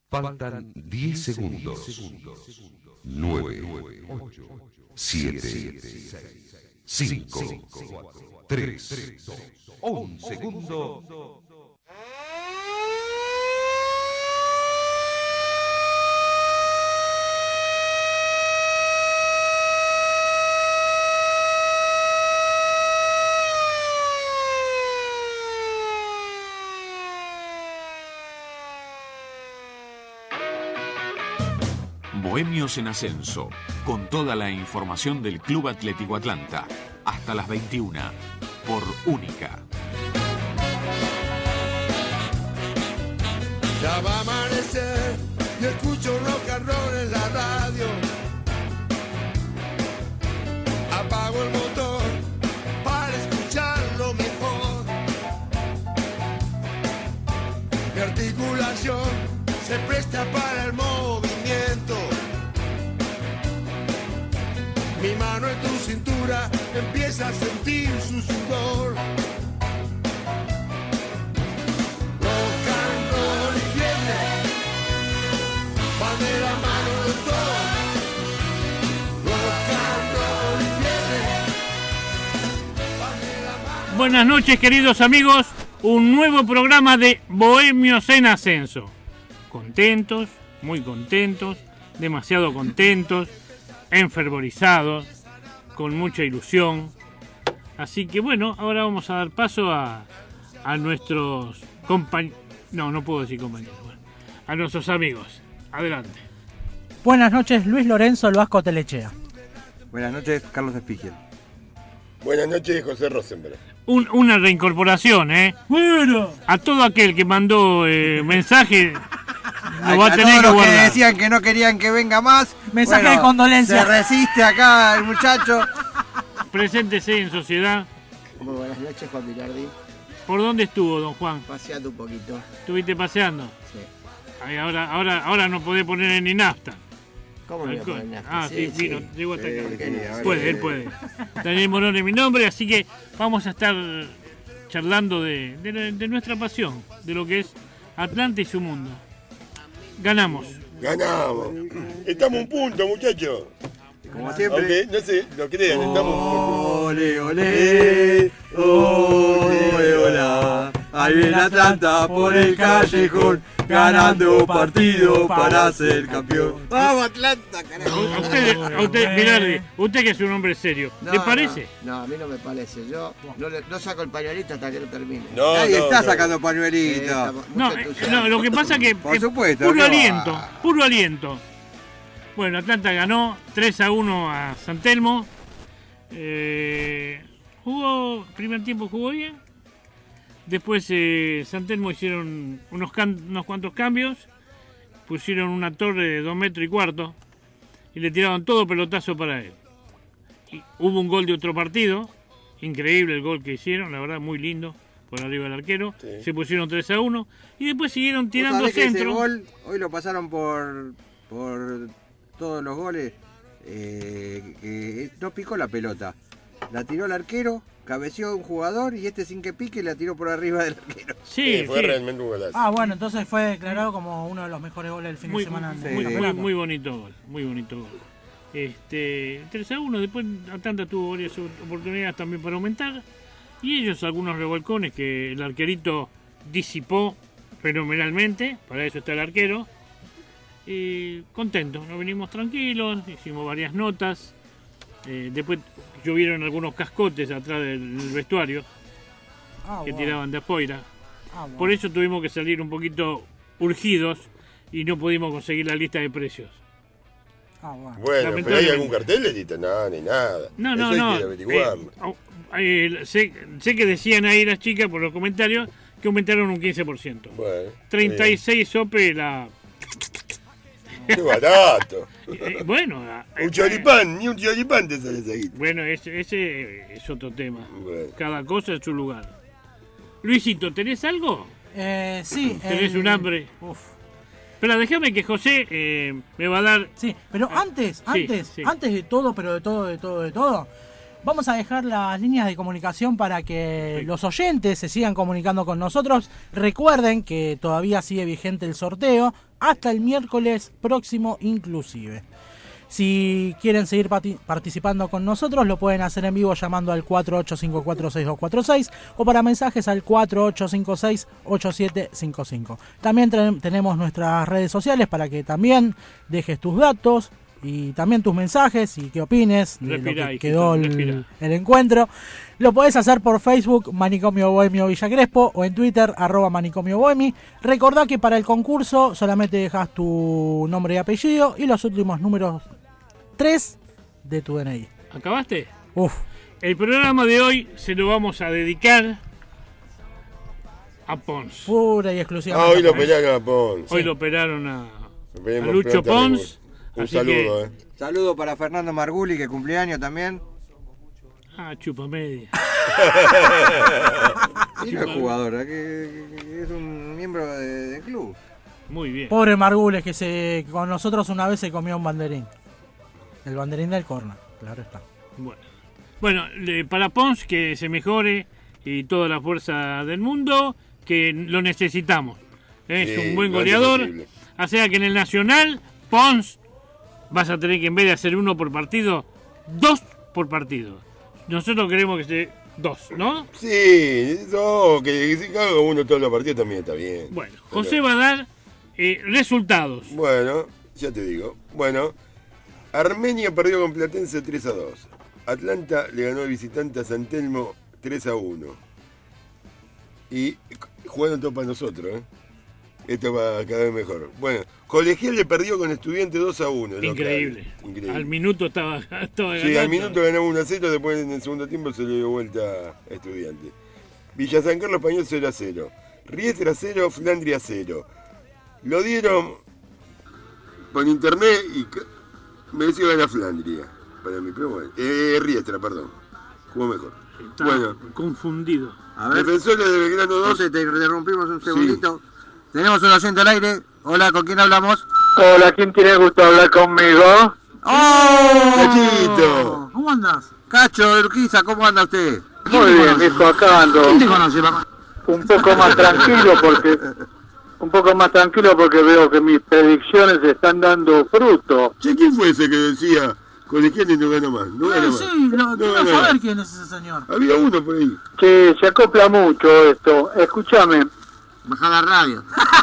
Faltan 10 segundos. 9, 7, 5, 3, 1 segundo. Bohemios en Ascenso, con toda la información del Club Atlético Atlanta, hasta las 21, por Única. Ya va a amanecer y escucho un rock and roll en la radio. Apago el motor para escucharlo mejor. Mi articulación se presta para el movimiento. Mi mano en tu cintura empieza a sentir su sudor. Rock and roll y fiebre van de la mano de todo. Rock and roll y fiebre van de la mano. Buenas noches, queridos amigos. Un nuevo programa de Bohemios en Ascenso. Contentos, muy contentos, demasiado contentos, enfervorizados, con mucha ilusión. Así que bueno, ahora vamos a dar paso a nuestros compañeros. No puedo decir compañeros. Bueno, a nuestros amigos. Adelante. Buenas noches, Luis Lorenzo Loasco Telechea. Buenas noches, Carlos Espigiel. Buenas noches, José Rosenberg. Una reincorporación, ¿eh? Bueno. A todo aquel que mandó mensaje, lo va a tener que todos los guardar. que decían que no querían que venga más. Mensaje de condolencia. Se resiste acá el muchacho. Preséntese en sociedad. Muy buenas noches, Juan Bilardi. ¿Por dónde estuvo, don Juan? Paseando un poquito. ¿Estuviste paseando? Sí. Ay, ahora no podés poner ni nafta. ¿Cómo me voy a poner nafta? Sí, vino, llegó hasta acá. quería, Él puede. Daniel Morón es mi nombre, así que vamos a estar charlando de nuestra pasión, de lo que es Atlanta y su mundo. Ganamos. Ganamos. Estamos un punto, muchachos. Como siempre. Aunque no se lo crean, estamos un punto. Ole, ole, ole, hola. Ahí viene Atlanta por el callejón, ganando partido para ser campeón. ¡Vamos, Atlanta, carajo! A usted, Bilardi, usted que es un hombre serio, ¿le parece? No, a mí no me parece. Yo no saco el pañuelito hasta que no termine. Nadie está sacando pañuelito. No, lo que pasa es que Por supuesto, puro ¿qué va? aliento. Bueno, Atlanta ganó 3-1 a San Telmo. Primer tiempo jugó bien. Después San Telmo hicieron unos cuantos cambios. Pusieron una torre de 2,25 metros y le tiraron todo pelotazo para él. Y hubo un gol de otro partido. Increíble el gol que hicieron, la verdad, muy lindo. Por arriba del arquero. Sí. Se pusieron 3-1 y después siguieron tirando centro. Ese gol, hoy lo pasaron por todos los goles. No picó la pelota. La tiró el arquero, cabeceó un jugador y sin que pique la tiró por arriba del arquero. Sí, fue realmente un golazo. Bueno, entonces fue declarado como uno de los mejores goles del fin de semana. Muy bonito gol, muy bonito gol. 3-1, después Atlanta tuvo varias oportunidades también para aumentar. Y ellos algunos revolcones que el arquerito disipó fenomenalmente, para eso está el arquero. Contentos, nos venimos tranquilos, hicimos varias notas. Después llovieron algunos cascotes atrás del vestuario que tiraban de afuera. Por eso tuvimos que salir un poquito urgidos y no pudimos conseguir la lista de precios. Bueno, pero ¿hay algún cartel de lista? No, ni nada. No. Hay que averiguarlo. Sé que decían ahí las chicas por los comentarios que aumentaron un 15%. Bueno, 36 sope la... ¡Qué barato! Bueno, un choripán, ni un choripán te sale ahí. Bueno, ese es otro tema. Bueno. Cada cosa en su lugar. Luisito, ¿tenés algo? Sí. ¿Tenés un hambre? Uf. Pero déjame que José me va a dar... Sí, pero antes de todo, Vamos a dejar las líneas de comunicación para que los oyentes se sigan comunicando con nosotros. Recuerden que todavía sigue vigente el sorteo hasta el miércoles próximo inclusive. Si quieren seguir participando con nosotros, lo pueden hacer en vivo llamando al 48546246 o para mensajes al 48568755. También tenemos nuestras redes sociales para que también dejes tus datos y también tus mensajes y qué opines de lo que quedó el encuentro. Lo podés hacer por Facebook, Manicomio Bohemio Villa Crespo, o en Twitter, @Manicomio Bohemi. Recordá que para el concurso solamente dejas tu nombre y apellido y los últimos números 3 de tu DNI. ¿Acabaste? Uf. El programa de hoy se lo vamos a dedicar a Pons. Pura y exclusivamente. Hoy lo operaron a Pons. Hoy lo operaron a Esperemos Lucho pronto, Pons. Un Así saludo, que- Saludo para Fernando Marguli, que cumpleaños también. Chupa media. Y no es jugador, que es un miembro del club. Muy bien. Pobre Margules, que con nosotros una vez se comió un banderín. El banderín del corner, claro está. Bueno, para Pons que se mejore y toda la fuerza del mundo, que lo necesitamos. Es Sí, un buen lo antes goleador. posible. O sea que en el Nacional, Pons vas a tener que en vez de hacer 1 por partido, 2 por partido. Nosotros queremos que sea 2, ¿no? Sí, no, que si caga uno todos los partidos también está bien. Bueno, José va a dar resultados. Bueno, ya te digo. Bueno, Armenia perdió con Platense 3-2. Atlanta le ganó de visitante a San Telmo 3-1. Y jugaron todo para nosotros, ¿eh? Esto va cada vez mejor. Bueno, Colegial le perdió con Estudiante 2-1. Increíble. Increíble. Al minuto estaba Sí, ganando. al minuto ganó 1-0, después en el segundo tiempo se le dio vuelta a Estudiante. Villa San Carlos Español 0-0. Riestra 0, Flandria 0. Lo dieron por internet y mereció ganar Flandria. Para mí, pero bueno. Riestra, perdón. Jugó mejor. Está Bueno, confundido. A ver, Defensores de Belgrano 2. José, te interrumpimos un segundito. Tenemos un oyente al aire. Hola, ¿con quién hablamos? Hola, ¿quién tiene gusto de hablar conmigo? ¡Oh! Cachito. ¿Cómo andás? Cacho de Urquiza, ¿cómo anda usted? Muy bien, viejo, acá ando. ¿Quién te conoce, papá? Un poco más tranquilo porque veo que mis predicciones están dando fruto. Che, ¿quién fue ese que decía Colegial y no ganó más? No ganó más. Sí, No quiero ganó saber más. quién es ese señor. Había uno por ahí. Que se acopla mucho esto. Escúchame. Baja la radio.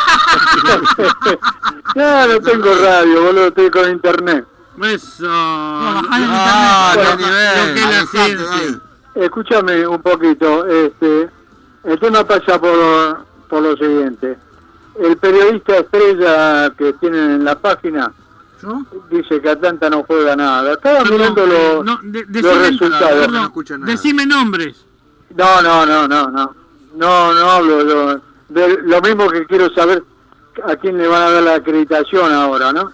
No tengo radio, boludo, estoy con internet. Eso. bajá el Ah, Bueno, qué nivel. lo que es la Alejandro, ciencia. ahí. Escúchame un poquito. El tema pasa por lo siguiente. El periodista estrella que tienen en la página ¿Yo? dice que Atlanta no juega nada. Estaba Perdón, mirando los decime, resultados. perdón, no escucho nada. decime nombres. No hablo de lo mismo que quiero saber a quién le van a dar la acreditación ahora, ¿no?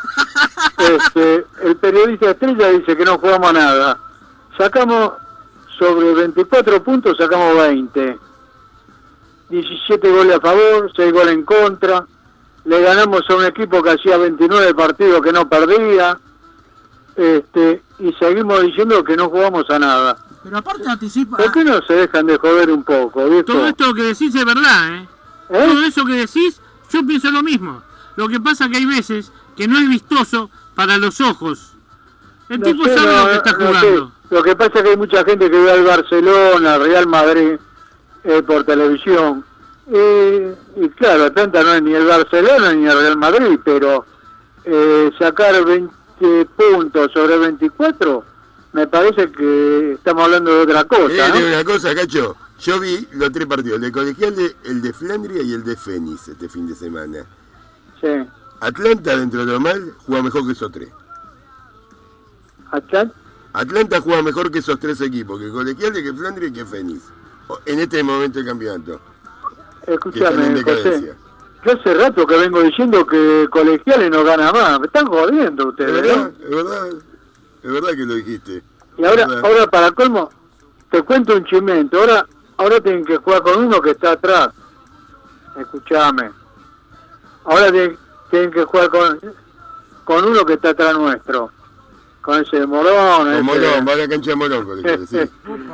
El periodista estrella dice que no jugamos nada. Sacamos sobre 24 puntos, sacamos 20. 17 goles a favor, 6 goles en contra. Le ganamos a un equipo que hacía 29 partidos que no perdía. Y seguimos diciendo que no jugamos a nada. Pero aparte anticipa. ¿Por qué no se dejan de joder un poco, viejo? Todo esto que decís es verdad, ¿eh? ¿Eh? Todo eso que decís, yo pienso lo mismo. Lo que pasa que hay veces que no es vistoso para los ojos. El No tipo sé, sabe lo que está no sé. jugando. Lo que pasa es que hay mucha gente que ve al Barcelona, al Real Madrid por televisión. Y claro, Atlanta no es ni el Barcelona ni el Real Madrid, pero sacar 20 puntos sobre 24, me parece que estamos hablando de otra cosa, ¿no? Una cosa, Cacho. Yo vi los 3 partidos, el de Colegial, el de Flandria y el de Fénix este fin de semana. Sí. Atlanta, dentro de lo mal, juega mejor que esos 3. Atlanta juega mejor que esos 3 equipos, que Colegial, que Flandria y que Fénix. En este momento del campeonato. Que están en Escúchame, José. decadencia. Yo hace rato que vengo diciendo que Colegiales no gana más. Me están jodiendo Es ustedes, verdad, ¿no? es verdad. Es verdad que lo dijiste. Y ahora, verdad. ahora para colmo, te cuento un chimento. Ahora tienen que jugar con uno que está atrás. Escúchame. Ahora tienen que jugar con uno que está atrás nuestro. con ese Morón. Con Morón, va a la cancha de Morón, Colegiales, sí.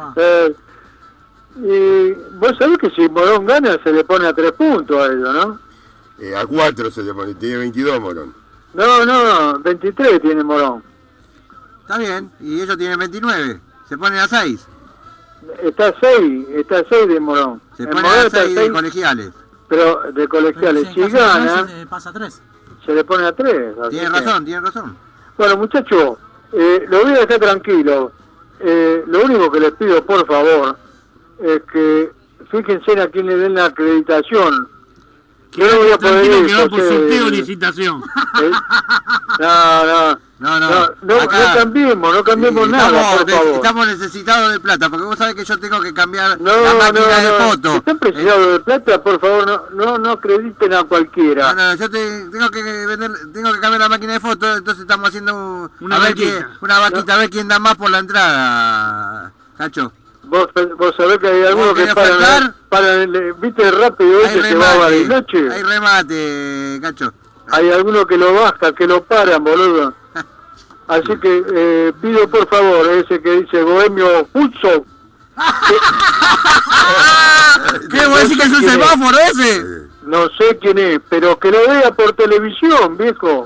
Y vos sabés que si Morón gana se le pone a 3 puntos a ellos, ¿no? A 4 se le pone, tiene 22 Morón. No, 23 tiene Morón. Está bien, y ellos tienen 29, se ponen a 6. Está 6 de Morón. Se ponen a 6 de Colegiales. Pero de Colegiales, si gana, pasa a 3. Se le pone a 3. Tiene razón. Bueno, muchachos, lo voy a dejar tranquilo. Lo único que les pido, por favor, es que fíjense a quién le den la acreditación. Yo no voy a poder ir, que va por sorteo o licitación. No cambiemos nada, por favor. Estamos necesitados de plata, porque vos sabés que yo tengo que cambiar la máquina de fotos. Si están precisados de plata, por favor, no acrediten a cualquiera. No, yo tengo que cambiar la máquina de fotos, entonces estamos haciendo una vaquita, a ver quién da más por la entrada, Cacho. Vos sabés que hay algunos que paran, viste rápido ese que va a Bariloche. Hay remate, Cacho. Hay algunos que lo bajan, que lo paran, boludo. Así que pido por favor, ese que dice Bohemio Futsal. ¿Qué? ¿Vos decís que es un semáforo ese? No sé quién es, pero que lo vea por televisión, viejo.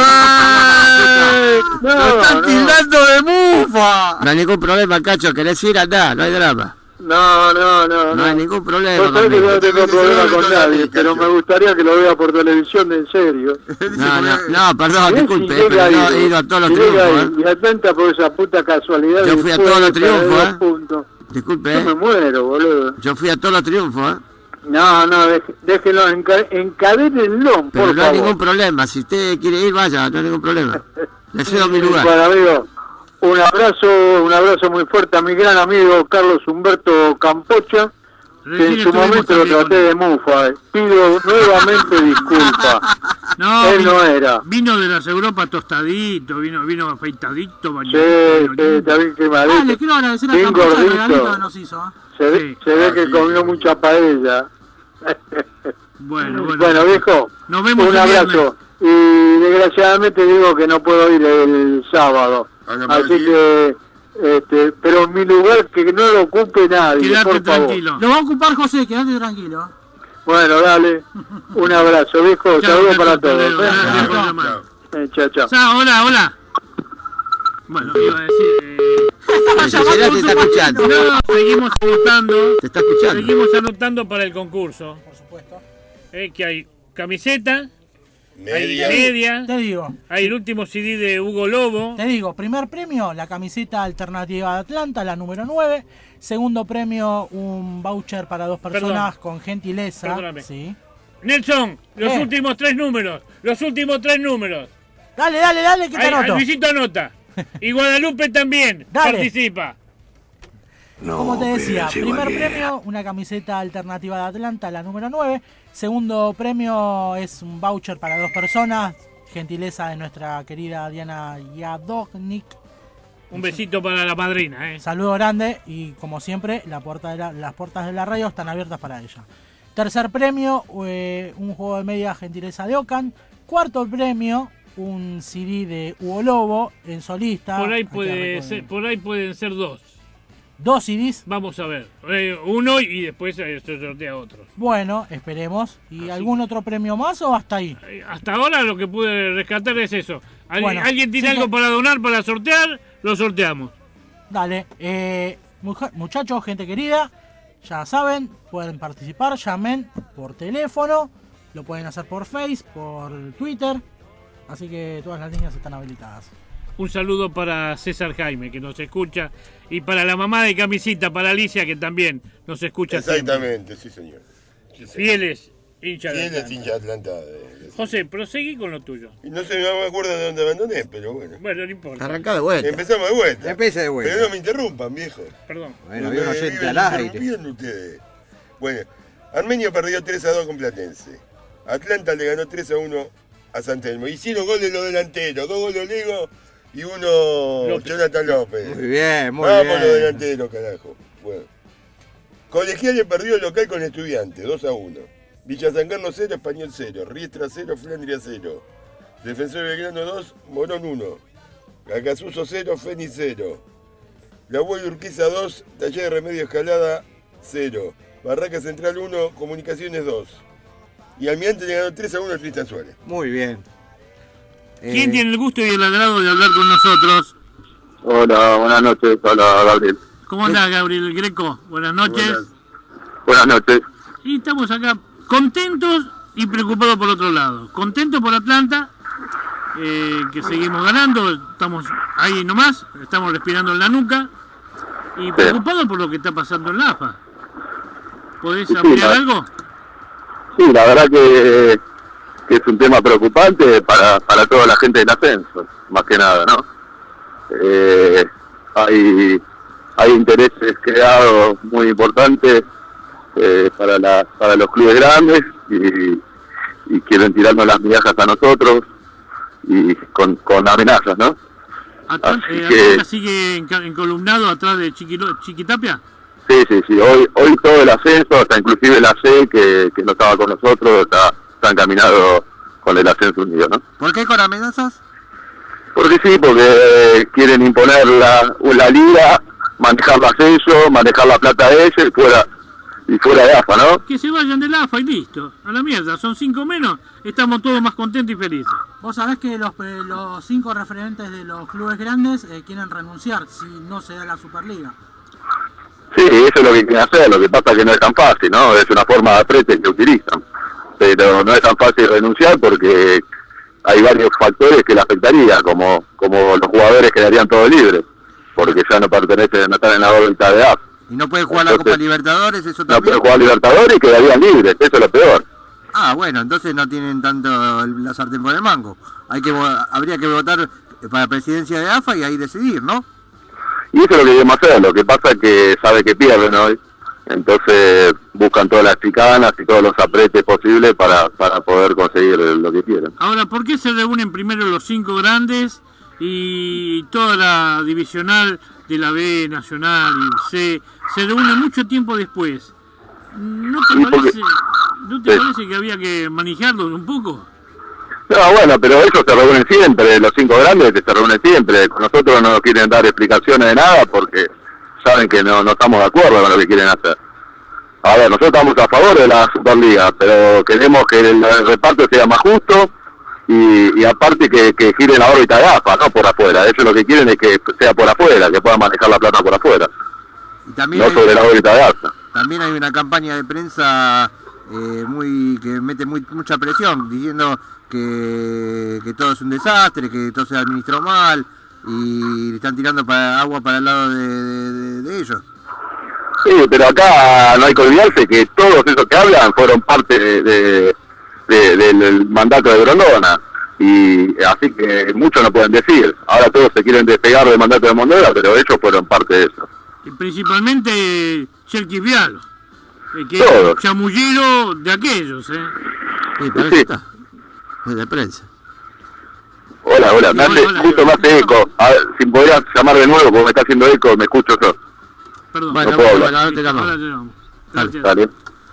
¡Lo están tildando de mufa! No hay ningún problema, Cacho, querés ir, andá, no hay drama. No hay ningún problema. Vos sabés que yo no tengo problema con nadie, pero me gustaría que lo vea por televisión en serio. No, perdón, disculpe, pero no he ido a todos los triunfos. Y atenta por esa puta casualidad. Yo fui a todos los triunfos, Disculpe, yo me muero, boludo. Yo fui a todos los triunfos, No, déjenlo, encadénenlo, pero por no favor. hay ningún problema, si usted quiere ir, vaya, no hay ningún problema. Le cedo mi lugar. Bueno, amigo, un abrazo muy fuerte a mi gran amigo Carlos Humberto Campocha, que en su momento lo traté de mufa. Pido nuevamente disculpas. Él no era. Vino de las Europas tostadito, vino afeitadito, bañadito. Sí, también quemadito. Le quiero agradecer a Campocha el regalito que nos hizo. Se ve que comió mucha paella. Bueno, viejo, nos vemos un abrazo. Y desgraciadamente digo que no puedo ir el sábado. Así que, pero en mi lugar que no lo ocupe nadie. Quédate tranquilo. Lo va a ocupar José, quédate tranquilo. Bueno, dale. Un abrazo, viejo. Saludos para todos. Chao. Hola. Bueno, iba a decir... te está escuchando. No, seguimos anotando. Te está escuchando. Seguimos anotando para el concurso. Por supuesto. Que hay camiseta, media. Te digo. Hay el último CD de Hugo Lobo. Te digo, primer premio, la camiseta alternativa de Atlanta, la número 9. Segundo premio, un voucher para 2 personas con gentileza. Perdóname. Sí. Nelson, los últimos 3 números. Dale, que te anoto. Luisito anota. Y Guadalupe también participa. Como te decía, primer premio, una camiseta alternativa de Atlanta, la número 9. Segundo premio es un voucher para 2 personas, gentileza de nuestra querida Diana Yadognik. Un besito para la madrina. Saludo grande y como siempre, las puertas de la radio están abiertas para ella. Tercer premio, un juego de media gentileza de Ocan. Cuarto premio, un CD de Hugo Lobo en solista. Por ahí pueden ser 2. 2 CDs. Vamos a ver. Uno y después se sortea otro. Bueno, esperemos. ¿Y algún otro premio más o hasta ahí? Hasta ahora lo que pude rescatar es eso. ¿Alguien tiene algo para donar, para sortear? Lo sorteamos. Dale. Muchachos, gente querida, ya saben, pueden participar, llamen por teléfono, lo pueden hacer por Face, por Twitter. Así que todas las líneas están habilitadas. Un saludo para César Jaime, que nos escucha, y para la mamá de Camisita, para Alicia, que también nos escucha. Exactamente, sí señor. Fieles hinchas de Atlanta. Hinchas de Atlanta. José, proseguí con lo tuyo. Y no me acuerdo de dónde abandoné, pero bueno. Bueno, no importa. Arrancá de vuelta. Empezamos de vuelta. Empieza de vuelta. Pero no me interrumpan, viejo. Perdón. Bueno, había un oyente al aire. Ustedes. Bueno, Armenio perdió 3-2 con Platense. Atlanta le ganó 3-1 a San Telmo. Hicieron gol de los delanteros, 2 goles Lego y uno Jonathan López. Muy bien, muy bien. Vamos los delanteros, carajo. Bueno. Colegiales perdió el local con Estudiantes, 2-1. Villa San Carlos 0, Español 0. Riestra 0, Flandria 0. Defensor Belgrano 2, Morón 1. Cacasuso 0, Fénix 0. La Abuelo Urquiza 2, Taller de Remedio Escalada 0. Barraca Central 1, Comunicaciones 2. Y Almirante le ganó 3-1 al Cristian Suárez. Muy bien. ¿Quién tiene el gusto y el agrado de hablar con nosotros? Hola, buenas noches. Hola, Gabriel. ¿Cómo andás, Gabriel Greco? Buenas noches. Buenas noches. Y estamos acá contentos y preocupados por otro lado. Contentos por Atlanta, que seguimos ganando, estamos ahí nomás, estamos respirando en la nuca. Y preocupados por lo que está pasando en la AFA. ¿Podés ampliar algo? Sí, la verdad que es un tema preocupante para toda la gente del ascenso, más que nada, ¿no? Hay intereses creados muy importantes para los clubes grandes y quieren tirarnos las migajas a nosotros y con amenazas, ¿no? ¿Atlanta sigue encolumnado atrás de Chiquitapia? Sí. Hoy todo el ascenso, hasta inclusive la C que no estaba con nosotros, está encaminado con el ascenso unido, ¿no? ¿Por qué con amenazas? Porque quieren imponer la liga, manejar el ascenso, manejar la plata de ellos y fuera de AFA, ¿no? Que se vayan del AFA y listo, a la mierda, son 5 menos, estamos todos más contentos y felices. Vos sabés que los 5 referentes de los clubes grandes quieren renunciar si no se da la Superliga. Sí, eso es lo que quieren hacer, lo que pasa es que no es tan fácil, ¿no? Es una forma de aprete que utilizan, pero no es tan fácil renunciar porque hay varios factores que le afectaría, como los jugadores quedarían todos libres, porque ya no pertenecen, no están en la órbita de AFA. ¿Y no puede jugar la Copa Libertadores? Eso también. No puede jugar Libertadores y quedarían libres, eso es lo peor. Ah, bueno, entonces no tienen tanto la sartén por el mango. Habría que votar para presidencia de AFA y ahí decidir, ¿no? Y eso es lo que queremos hacer, lo que pasa es que sabe que pierden hoy, entonces buscan todas las chicanas y todos los apretes posibles para poder conseguir lo que quieren. Ahora, ¿por qué se reúnen primero los 5 grandes y toda la divisional de la B, Nacional y C se reúne mucho tiempo después? ¿No te parece que había que manejarlos un poco? No, bueno, pero ellos se reúnen siempre, los 5 grandes se reúnen siempre. Con nosotros no nos quieren dar explicaciones de nada porque saben que no estamos de acuerdo con lo que quieren hacer. A ver, nosotros estamos a favor de la Superliga, pero queremos que el reparto sea más justo y aparte que gire la órbita de AFA, no por afuera. Ellos lo que quieren es que sea por afuera, que puedan manejar la plata por afuera, y también no sobre la órbita de AFA. También hay una campaña de prensa que mete mucha presión, diciendo que todo es un desastre, que todo se administró mal y le están tirando agua para el lado de ellos. Sí, pero acá no hay que olvidarse que todos esos que hablan fueron parte del mandato de Grondona, y así que muchos no pueden decir. Ahora todos se quieren despegar del mandato de Mondera, pero ellos fueron parte de eso. Y principalmente Cherkis Vial, que todos. es chamullero de aquellos, ¿eh? Sí, para eso está. Es de prensa. Hola, me hace eco. A ver, si podrías llamar de nuevo, porque me está haciendo eco, me escucho yo. Perdón. Bueno, no puedo hablar. ahora te llamamos. Ahora te llamamos. Gracias. Dale.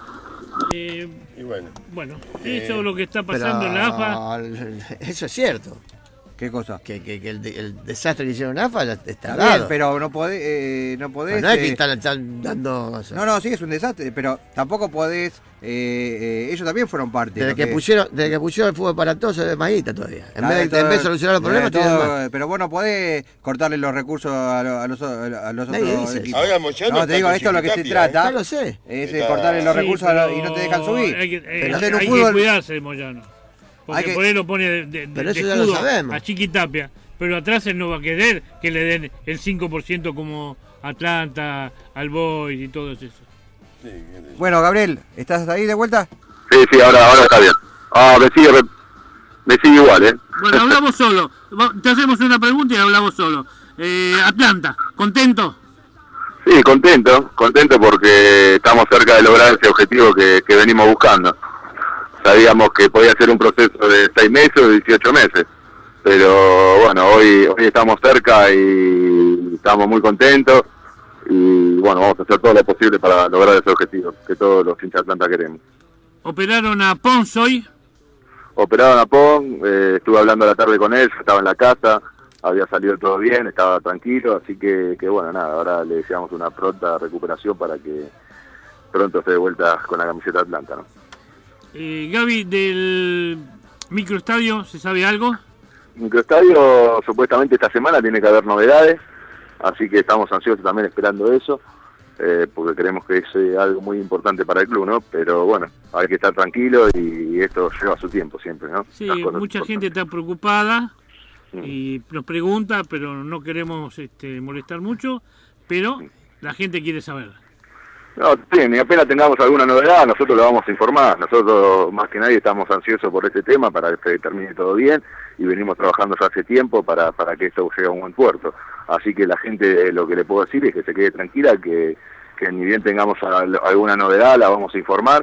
Y bueno, eso es lo que está pasando en la AFA. Eso es cierto. ¿Qué cosa? Que el desastre que hicieron en AFA está Bien, dado. pero no podés... no es que están dando... O sea, No, sí, es un desastre, pero tampoco podés... ellos también fueron parte. desde que pusieron el fútbol para todos se ve más guita todavía. En vez de solucionar los problemas, tienen más. Pero vos no podés cortarle los recursos a los otros equipos. Hablamos ya, No, te digo, esto es lo que se trata. Ya lo sé. Es cortarle los recursos y no te dejan subir. Hay que Hacer un fútbol... cuidarse, Moyano. Porque por él lo pone de pero eso ya lo sabemos. a Chiquitapia. Pero atrás él no va a querer que le den el 5% como Atlanta, al Boys y todo eso. Bueno, Gabriel, ¿estás ahí de vuelta? Sí, ahora está bien. Me sigue igual, ¿eh? Bueno, hablamos solo. Te hacemos una pregunta y hablamos solo. Atlanta, ¿contento? Sí, contento porque estamos cerca de lograr ese objetivo que venimos buscando. Sabíamos que podía ser un proceso de 6 meses o 18 meses, pero bueno, hoy estamos cerca y estamos muy contentos y bueno, vamos a hacer todo lo posible para lograr ese objetivo que todos los hinchas de Atlanta queremos. ¿Operaron a Pons hoy? Operaron a Pons, estuve hablando a la tarde con él, estaba en la casa, había salido todo bien, estaba tranquilo, así que bueno, nada, ahora le deseamos una pronta recuperación para que pronto esté de vuelta con la camiseta Atlanta, ¿no? Gaby, del microestadio, ¿se sabe algo? Microestadio, supuestamente esta semana tiene que haber novedades, así que estamos ansiosos también esperando eso, porque creemos que es algo muy importante para el club, ¿no? Pero bueno, hay que estar tranquilo y esto lleva su tiempo siempre, ¿no? Sí, mucha gente está preocupada y nos pregunta, pero no queremos molestar mucho, pero la gente quiere saber. No, sí, ni apenas tengamos alguna novedad, nosotros lo vamos a informar. Nosotros, más que nadie, estamos ansiosos por este tema para que termine todo bien y venimos trabajando ya hace tiempo para que esto llegue a un buen puerto. Así que la gente, lo que le puedo decir es que se quede tranquila, que ni bien tengamos alguna novedad, la vamos a informar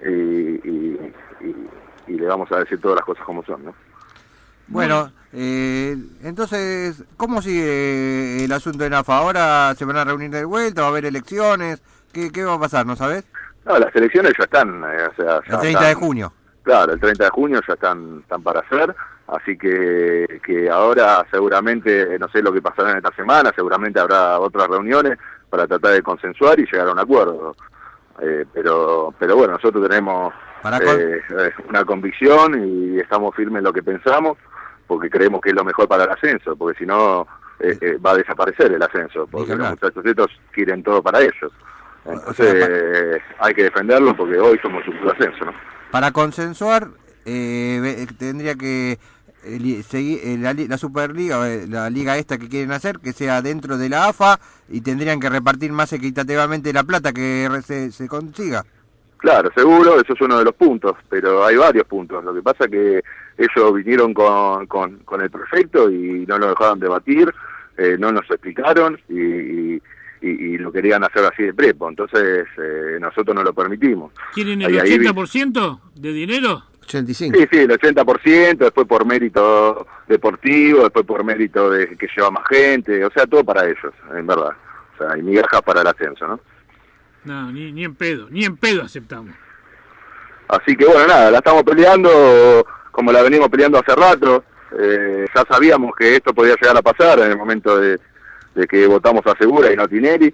y le vamos a decir todas las cosas como son, ¿no? Bueno, entonces, ¿cómo sigue el asunto de NAFA? ¿Ahora se van a reunir de vuelta? ¿Va a haber elecciones? ¿Qué va a pasar, no sabes? No, las elecciones ya están, o sea, ya el 30 de junio. Claro, el 30 de junio ya están para hacer, así que ahora seguramente, no sé lo que pasará en esta semana, seguramente habrá otras reuniones para tratar de consensuar y llegar a un acuerdo. Pero bueno, nosotros tenemos una convicción y estamos firmes en lo que pensamos, porque creemos que es lo mejor para el ascenso, porque si no va a desaparecer el ascenso, porque los muchachos estos quieren todo para ellos. Entonces hay que defenderlo porque hoy somos un club ascenso, ¿no? Para consensuar tendría que seguir la Superliga, la liga esta que quieren hacer, que sea dentro de la AFA y tendrían que repartir más equitativamente la plata que se consiga. Claro, seguro, eso es uno de los puntos, pero hay varios puntos. Lo que pasa es que ellos vinieron con el proyecto y no lo dejaron debatir, no nos explicaron y lo querían hacer así de prepo, entonces nosotros no lo permitimos. ¿Quieren el 80% de dinero? 85. Sí, el 80%, después por mérito deportivo, después por mérito de que lleva más gente, o sea, todo para ellos, en verdad. O sea, y migajas para el ascenso, ¿no? No, ni en pedo aceptamos. Así que bueno, nada, la estamos peleando como la venimos peleando hace rato. Ya sabíamos que esto podía llegar a pasar en el momento de que votamos a Segura y no a Tinelli,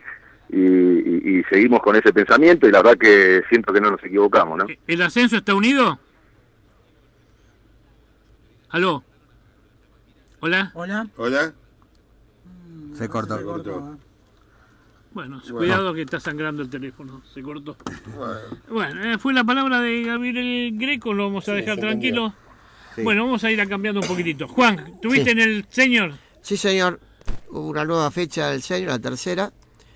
y seguimos con ese pensamiento y la verdad que siento que no nos equivocamos, ¿no? ¿El ascenso está unido? ¿Aló? ¿Hola? ¿Hola? Se cortó. Bueno, cuidado que está sangrando el teléfono, se cortó. Bueno, fue la palabra de Gabriel Greco, lo vamos a dejar tranquilo. Sí. Bueno, vamos a ir a cambiando un poquitito. Juan, ¿tuviste en el senior? Sí, señor. Hubo una nueva fecha del senior, la tercera.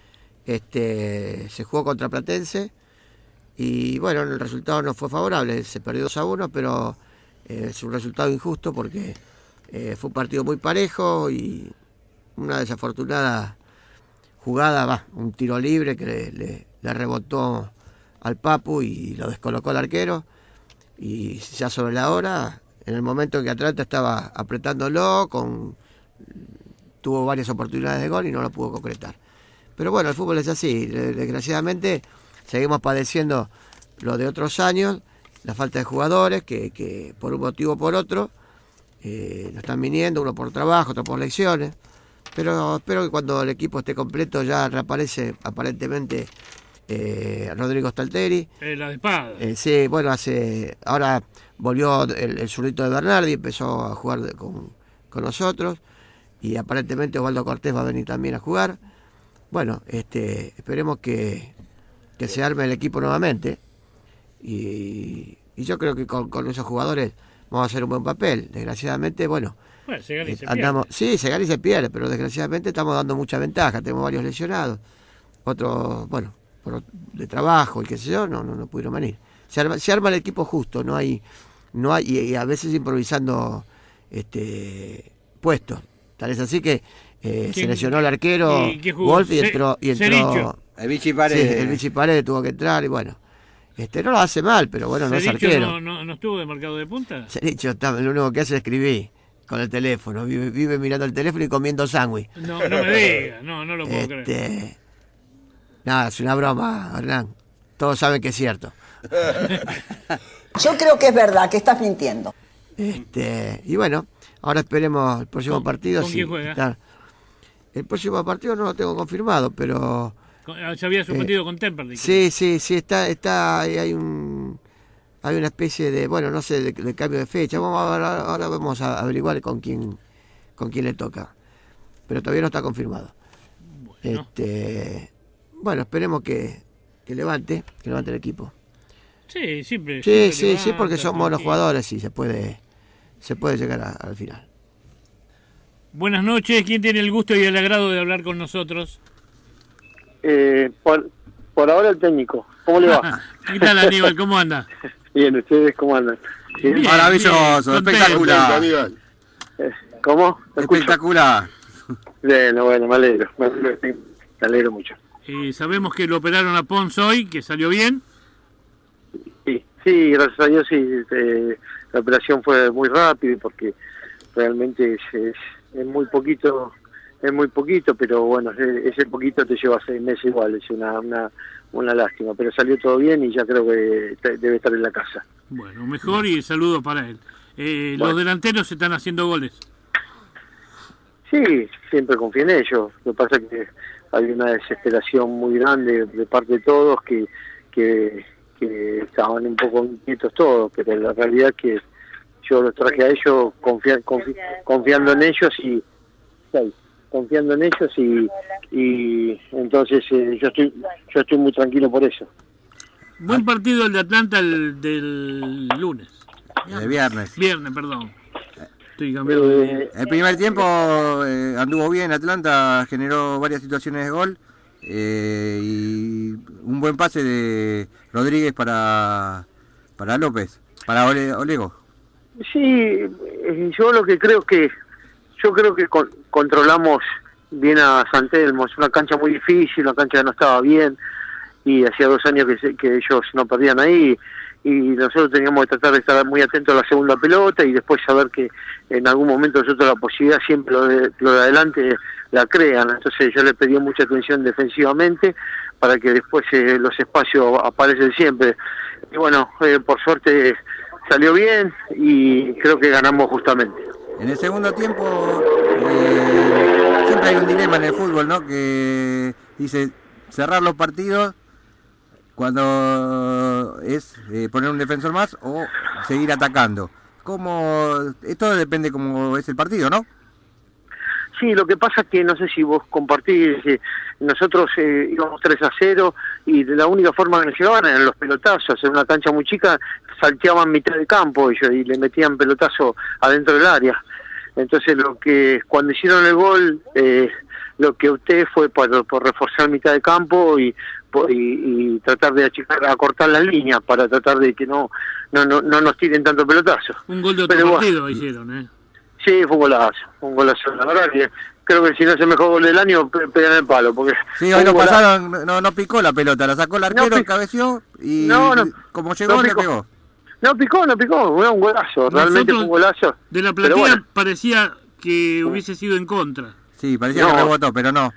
Se jugó contra Platense y bueno, el resultado no fue favorable, se perdió 2-1, pero es un resultado injusto porque fue un partido muy parejo y una desafortunada jugada, un tiro libre que le rebotó al Papu y lo descolocó el arquero, y ya sobre la hora, en el momento en que Atlanta estaba apretándolo, tuvo varias oportunidades de gol y no lo pudo concretar. Pero bueno, el fútbol es así, desgraciadamente seguimos padeciendo lo de otros años, la falta de jugadores que por un motivo o por otro no están viniendo, uno por trabajo, otro por lesiones, pero espero que cuando el equipo esté completo ya reaparece aparentemente Rodrigo Stalteri. La de espada. Sí, bueno, ahora volvió el zurdito de Bernardi, empezó a jugar con nosotros, y aparentemente Osvaldo Cortés va a venir también a jugar. Bueno, esperemos que se arme el equipo nuevamente, y yo creo que con esos jugadores vamos a hacer un buen papel. Desgraciadamente, bueno, se gana y se pierde. Sí, se gana y se pierde, pero desgraciadamente estamos dando mucha ventaja, tenemos varios lesionados, otros, bueno, de trabajo y qué sé yo, no pudieron venir. Se arma el equipo justo, no hay y a veces improvisando puestos. Tal es así que se lesionó el arquero Wolf y entró el Vichy Paredes. Sí, el Vichy Paredes tuvo que entrar y bueno, no lo hace mal, pero bueno, no es arquero. ¿No estuvo de marcado de punta? Sericho, lo único que hace es escribir con el teléfono, vive mirando el teléfono y comiendo sándwich. No me digas, no lo puedo creer. Nada, es una broma, Hernán. Todos saben que es cierto. Yo creo que es verdad, que estás mintiendo. Y bueno, ahora esperemos el próximo partido. ¿Con quién juega? El próximo partido no lo tengo confirmado, pero... ¿Se había suspendido con Temperley? Sí, está hay una especie de, bueno, no sé, de cambio de fecha. Ahora vamos a averiguar con quién le toca. Pero todavía no está confirmado. Bueno, esperemos que levante el equipo. Sí, siempre. Sí, porque somos buenos jugadores y se puede llegar al final. Buenas noches, ¿quién tiene el gusto y el agrado de hablar con nosotros? Por ahora el técnico. ¿Cómo le va? ¿Qué tal, Aníbal? ¿Cómo anda? Bien, ¿ustedes cómo andan? Bien, maravilloso, bien, espectacular. ¿Cómo? Espectacular. Bueno, me alegro mucho. Sabemos que lo operaron a Pons hoy, que salió bien. Sí, gracias a Dios sí. La operación fue muy rápida porque realmente es muy poquito, pero bueno, ese poquito te lleva 6 meses igual, es una lástima, pero salió todo bien y ya creo que debe estar en la casa. Bueno, mejor y saludos para él. Bueno. Los delanteros se están haciendo goles. Sí, siempre confío en ellos. Lo que pasa es que hay una desesperación muy grande de parte de todos que estaban un poco inquietos todos, pero la realidad es que yo los traje a ellos confiando en ellos y entonces yo estoy muy tranquilo por eso. Buen partido el de Atlanta del lunes. De viernes. Viernes, perdón. Estoy cambiando el primer tiempo anduvo bien, Atlanta generó varias situaciones de gol y un buen pase de Rodríguez para López, para Olego. Sí, yo creo que controlamos bien a San Telmo. Es una cancha muy difícil, una cancha que no estaba bien y hacía 2 años que ellos no perdían ahí y nosotros teníamos que tratar de estar muy atentos a la segunda pelota y después saber que en algún momento nosotros la posibilidad siempre lo de adelante la crean. Entonces yo le pedí mucha atención defensivamente para que después los espacios aparecen siempre. Y bueno, por suerte salió bien y creo que ganamos justamente. En el segundo tiempo siempre hay un dilema en el fútbol, ¿no? Que dice cerrar los partidos cuando es poner un defensor más o seguir atacando. Esto depende cómo es el partido, ¿no? Sí, lo que pasa es que no sé si vos compartís, nosotros íbamos 3-0 y la única forma que nos llegaban eran los pelotazos. En una cancha muy chica salteaban mitad de campo y le metían pelotazo adentro del área. Entonces cuando hicieron el gol, lo que opté fue por reforzar mitad de campo y tratar de acortar las líneas para tratar de que no nos tiren tanto pelotazo. Un gol de otro partido hicieron, Sí, fue un golazo. La verdad que creo que si no es el mejor gol del año, pegan el palo. Porque sí, hoy no picó la pelota, la sacó el arquero, cabeció y como llegó, le pegó. No picó, fue un golazo, realmente fue un golazo. De la platea parecía que hubiese sido en contra. Sí, parecía que rebotó, pero no,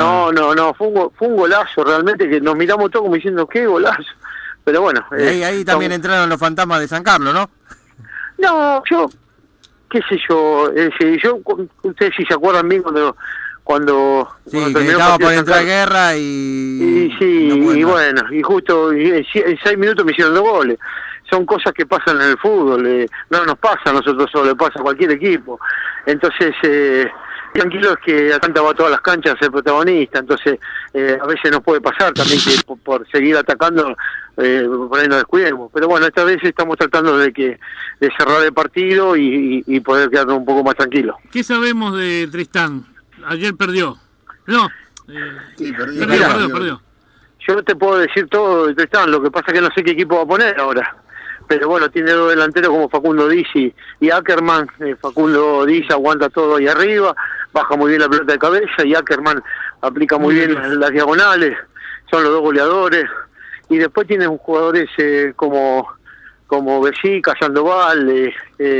fue un golazo, realmente que nos miramos todos como diciendo, qué golazo. Pero bueno. Ahí también entraron los fantasmas de San Carlos, ¿no? No, qué sé yo, ustedes si se acuerdan bien cuando sí, que estaba por entrar guerra y bueno, y justo en 6 minutos me hicieron 2 goles. Son cosas que pasan en el fútbol, no nos pasa a nosotros solo, le pasa a cualquier equipo. Entonces, tranquilo es que Atlanta va a todas las canchas a ser protagonista, entonces a veces nos puede pasar también que por seguir atacando por ahí nos descuidemos. Pero bueno, esta vez estamos tratando de cerrar el partido y poder quedarnos un poco más tranquilos. ¿Qué sabemos de Tristán? Ayer perdió. No. Sí, perdió. Yo no te puedo decir todo de Tristán, lo que pasa es que no sé qué equipo va a poner ahora. Pero bueno, tiene 2 delanteros como Facundo Diz y Ackerman. Facundo Diz aguanta todo ahí arriba, baja muy bien la pelota de cabeza y Ackerman aplica muy bien las diagonales. Son los 2 goleadores. Y después tienen jugadores como Bellica, Sandoval,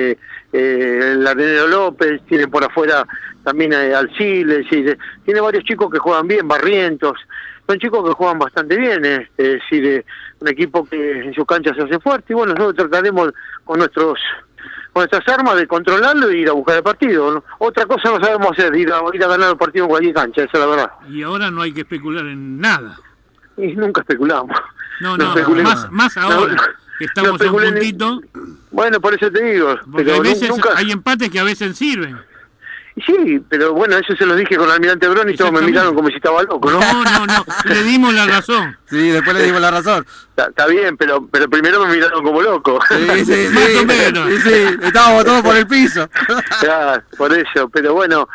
el Arenero López, tienen por afuera también Alciles, tiene varios chicos que juegan bien, Barrientos. Son chicos que juegan bastante bien, es decir, un equipo que en su cancha se hace fuerte y bueno, nosotros trataremos con nuestras armas de controlarlo y ir a buscar el partido, ¿no? Otra cosa no sabemos hacer, ir a ganar el partido en cualquier cancha, esa es la verdad. Y ahora no hay que especular en nada. Y nunca especulamos. No, más ahora, que estamos a un puntito. Bueno, por eso te digo. Porque pero hay empates que a veces sirven. Sí, pero bueno, eso se los dije con Almirante Brón y todos me miraron como si estaba loco, ¿no? No, le dimos la razón. Sí, después le dimos la razón. Está bien, pero primero me miraron como loco. Sí, más o menos. Sí, estábamos todos por el piso. Claro, por eso, pero bueno,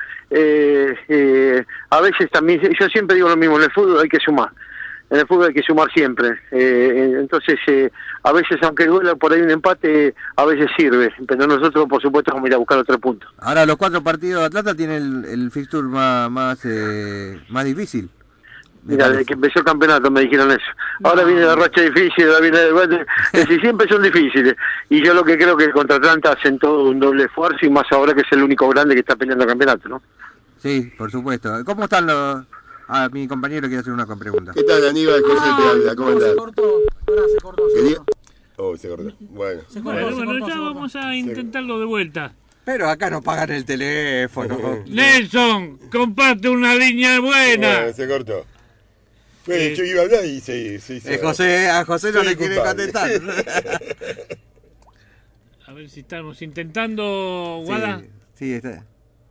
a veces también, yo siempre digo lo mismo, en el fútbol hay que sumar. En el fútbol hay que sumar siempre. Entonces, a veces, aunque duela por ahí un empate, a veces sirve. Pero nosotros, por supuesto, vamos a ir a buscar otro punto. Ahora, los 4 partidos de Atlanta tienen el fixture más difícil. Mira, desde que empezó el campeonato me dijeron eso. Ahora viene la racha difícil, ahora viene el siempre son difíciles. Y yo lo que creo que contra Atlanta hacen todo un doble esfuerzo, y más ahora que es el único grande que está peleando el campeonato, ¿no? Sí, por supuesto. ¿Cómo están los...? Mi compañero quiere hacer una pregunta. ¿Qué tal, Aníbal? José te habla, ¿cómo andás? Se cortó. Se cortó. Bueno. Bueno, ya vamos a intentarlo de vuelta. Pero acá no pagan el teléfono. Nelson, comparte una línea buena. Bueno, se cortó. Pues yo iba a hablar y se hizo. A José no le quiere contestar. A ver si estamos intentando, Guada. Sí, está.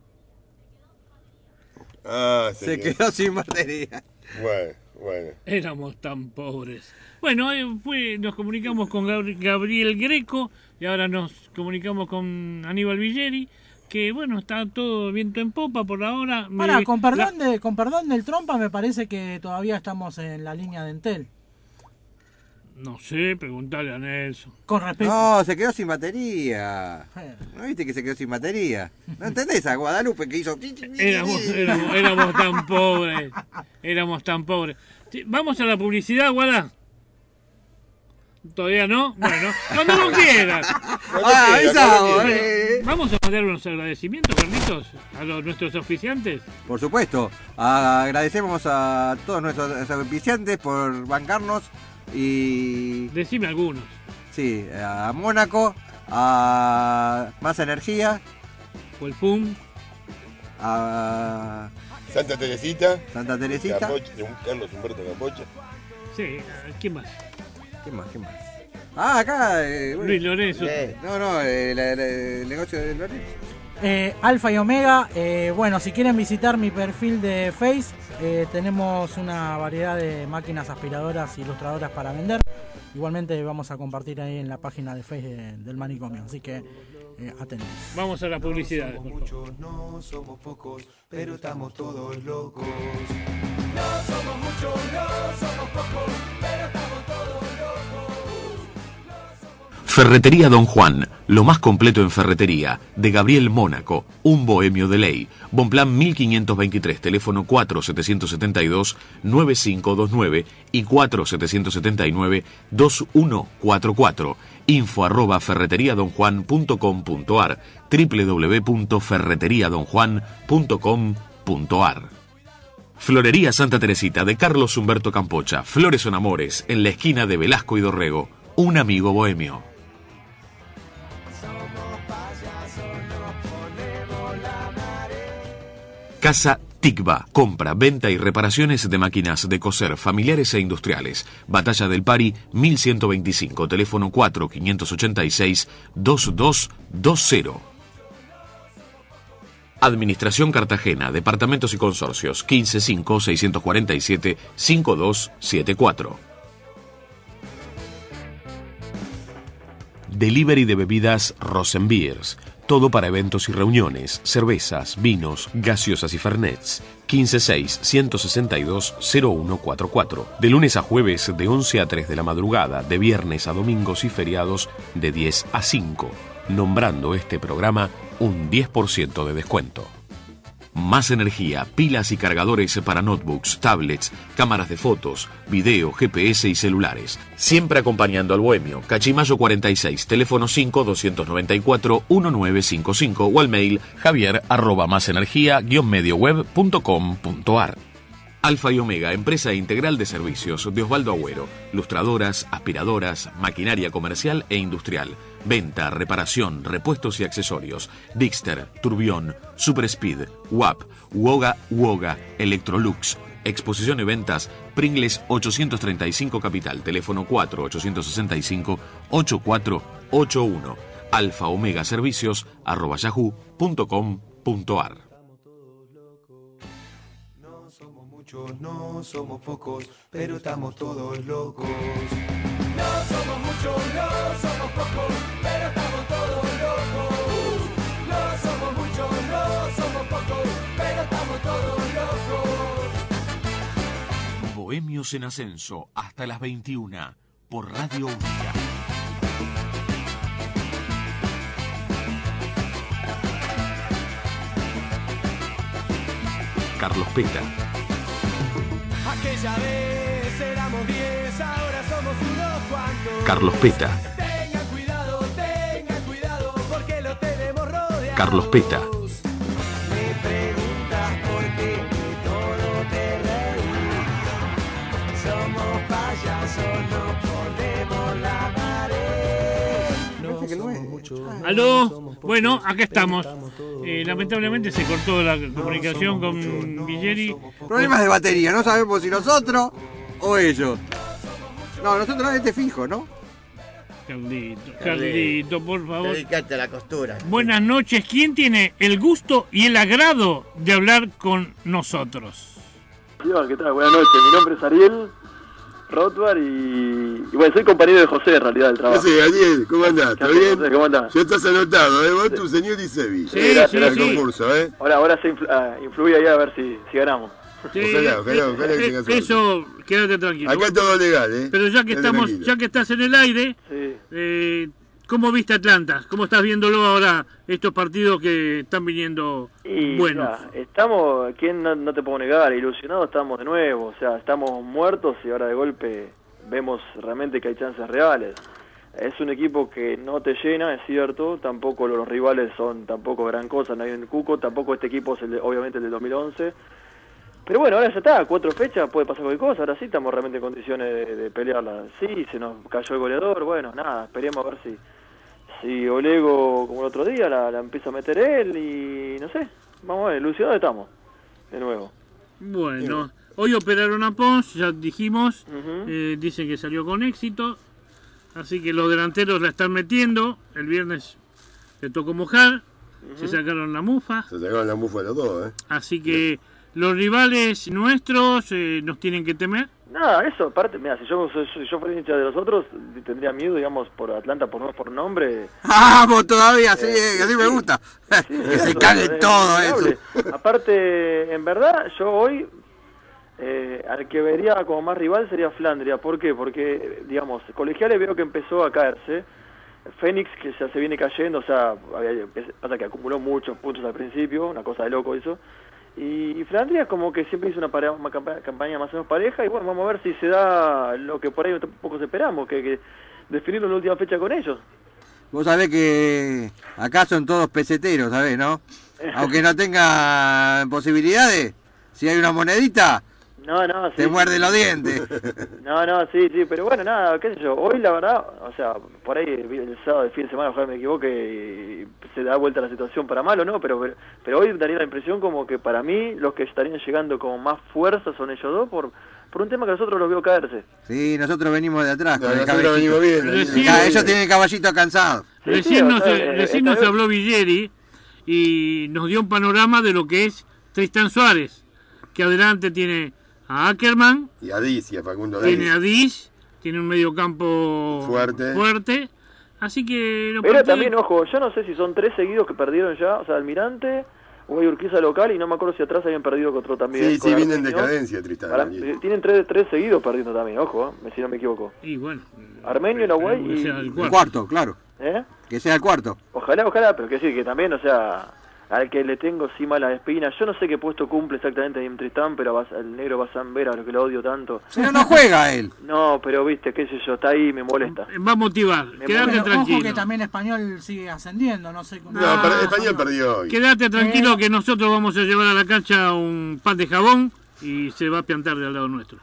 Se quedó sin batería. Bueno. Éramos tan pobres. Bueno, nos comunicamos con Gabriel Greco y ahora nos comunicamos con Aníbal Villeri, que bueno, está todo viento en popa por ahora. Con perdón del Trompa, me parece que todavía estamos en la línea de Entel. No sé, preguntale a Nelson. Con respecto... No, se quedó sin batería. ¿No viste que se quedó sin batería? ¿No entendés a Guadalupe que hizo...? Éramos tan pobres. Éramos tan pobres. ¿Vamos a la publicidad, Guada? ¿Todavía no? Bueno, cuando no quieran. Vamos a mandar unos agradecimientos, Carlitos, a nuestros auspiciantes. Por supuesto. Agradecemos a todos nuestros auspiciantes por bancarnos. Y... Decime algunos. Sí, a Mónaco, a Más Energía, Colpum, a Santa Teresita, Carlos Humberto Capocha. Sí, ¿quién más? Acá Luis Lorenzo. El negocio de Lorenzo. Alfa y Omega. Bueno, si quieren visitar mi perfil de Face, tenemos una variedad de máquinas aspiradoras y ilustradoras para vender. Igualmente vamos a compartir ahí en la página de Face del Manicomio, así que atentos. Vamos a la publicidad. Somos muchos, no somos pocos, pero estamos todos locos. No somos muchos, no somos pocos, pero estamos todos locos. Ferretería Don Juan, lo más completo en ferretería, de Gabriel Mónaco, un bohemio de ley. Bonplan 1523, teléfono 4772-9529 y 4779-2144. info@ferreteriadonjuan.com.ar, www.ferreteriadonjuan.com.ar. Florería Santa Teresita de Carlos Humberto Campocha, Flores son Amores, en la esquina de Velasco y Dorrego, un amigo bohemio. Casa Ticba, compra, venta y reparaciones de máquinas de coser familiares e industriales. Batalla del Pari 1125, teléfono 4586-2220. Administración Cartagena, departamentos y consorcios 155-647-5274. Delivery de bebidas Rosenbiers. Todo para eventos y reuniones, cervezas, vinos, gaseosas y fernets. 156-162-0144. De lunes a jueves de 11 a 3 de la madrugada, de viernes a domingos y feriados de 10 a 5. Nombrando este programa un 10% de descuento. Más Energía, pilas y cargadores para notebooks, tablets, cámaras de fotos, video, GPS y celulares. Siempre acompañando al bohemio. Cachimayo 46, teléfono 5-294-1955 o al mail javier@masenergia-medioweb.com.ar. Alfa y Omega, empresa integral de servicios de Osvaldo Agüero. Lustradoras, aspiradoras, maquinaria comercial e industrial. Venta, reparación, repuestos y accesorios. Dixter, Turbión, Super Speed, WAP, Woga, Electrolux. Exposición y ventas, Pringles 835 Capital, teléfono 4-865-8481. Alfa Omega Servicios @yahoo.com.ar. No somos pocos, pero estamos todos locos. No somos muchos, no somos pocos, pero estamos todos locos. No somos muchos, no somos pocos, pero estamos todos locos. Bohemios en Ascenso, hasta las 21, por Radio Única. Carlos Peta. Aquella vez éramos 10, ahora somos unos cuantos. Carlos Peta. Tengan cuidado, porque lo tenemos rodeado. Carlos Peta. Me preguntas por qué de todo te reí. Somos payasos, no ponemos la pared. No somos muchos. ¿Aló? Bueno, acá estamos. Lamentablemente se cortó la comunicación con Villeri. Problemas de batería, no sabemos si nosotros o ellos. No, nosotros no, este fijo, ¿no? Carlito, por favor. Dedicate a la costura. Buenas noches. ¿Quién tiene el gusto y el agrado de hablar con nosotros? ¿Qué tal? Buenas noches. Mi nombre es Ariel Rothbar y bueno, soy compañero de José en realidad del trabajo. Sí, Ariel, ¿cómo andás? ¿Está bien? José, ¿cómo andás? Ya estás anotado, Vos, tu señor y Sebi. Sí, gracias, sí, el concurso, Ahora se influye ahí a ver si ganamos. Sí, ojalá que tengas suerte. Eso, quédate tranquilo. Acá todo legal, Pero ya que estás en el aire, ¿cómo viste Atlanta? ¿Cómo estás viéndolo ahora, estos partidos que están viniendo buenos? Ya, estamos, ¿quién no te puedo negar? Ilusionados estamos de nuevo, o sea, estamos muertos y ahora de golpe vemos realmente que hay chances reales. Es un equipo que no te llena, es cierto, tampoco los rivales son tampoco gran cosa, no hay un Cuco, tampoco este equipo es obviamente el del 2011. Pero bueno, ahora ya está, 4 fechas, puede pasar cualquier cosa, ahora sí estamos realmente en condiciones de pelearla. Sí, se nos cayó el goleador, bueno, nada, esperemos a ver si Olego, como el otro día, la empieza a meter él y no sé, vamos a ver, ilusionados estamos, de nuevo. Bueno, hoy operaron a Pons, ya dijimos, dicen que salió con éxito, así que los delanteros la están metiendo, el viernes le tocó mojar, se sacaron la mufa. Se sacaron la mufa los dos, Así que los rivales nuestros nos tienen que temer. Nada, eso aparte, mira, si yo fuera hincha de los otros, tendría miedo, digamos, por Atlanta, por nombre. ¡Vamos todavía! Sí, así me gusta. Que se cague todo eso. Aparte, en verdad, yo hoy, al que vería como más rival sería Flandria. ¿Por qué? Porque, digamos, Colegiales veo que empezó a caerse. Fénix, que ya se viene cayendo, o sea, pasa que acumuló muchos puntos al principio, una cosa de loco eso. Y Flandria como que siempre hizo una campaña más o menos pareja y bueno, vamos a ver si se da lo que por ahí tampoco esperamos, que definirlo en la última fecha con ellos. Vos sabés que acá son todos peseteros, ¿sabés, no? Aunque no tengan posibilidades, si hay una monedita, sí, te muerde los dientes. Sí, pero bueno, nada, qué sé yo, hoy la verdad, o sea, por ahí el sábado de fin de semana, ojalá me equivoque y se da vuelta la situación para mal o no, pero hoy daría la impresión como que para mí los que estarían llegando con más fuerza son ellos dos por un tema que nosotros los veo caerse. Sí, nosotros venimos de atrás. No, nosotros venimos bien. Ellos tienen el caballito cansado. Recién nos habló Villeri y nos dio un panorama de lo que es Tristán Suárez, que adelante tiene a Ackerman y a Diz y a Facundo tiene a Diz, tiene un mediocampo fuerte, así que pero también, ojo, yo no sé si son 3 seguidos que perdieron ya, o sea, Almirante, Hugo y Urquiza local, y no me acuerdo si atrás habían perdido con otro también. Sí, vienen en decadencia, Tristán. Tienen 3 seguidos perdiendo también, ojo, si no me equivoco. Y bueno, Armenio, la Uruguay y el cuarto, claro. Que sea el cuarto. Ojalá, pero que sí, que también, o sea, al que le tengo sí mala espina. Yo no sé qué puesto cumple exactamente en Tristán, pero el negro Bazán Vera, lo que lo odio tanto. Pero no juega él. No, pero viste, qué sé yo, está ahí, me molesta. Va a motivar, quédate tranquilo. Ojo que también Español sigue ascendiendo, no sé cómo. No, pero Español perdió hoy. Quédate tranquilo que nosotros vamos a llevar a la cancha un pan de jabón y se va a piantar del lado nuestro.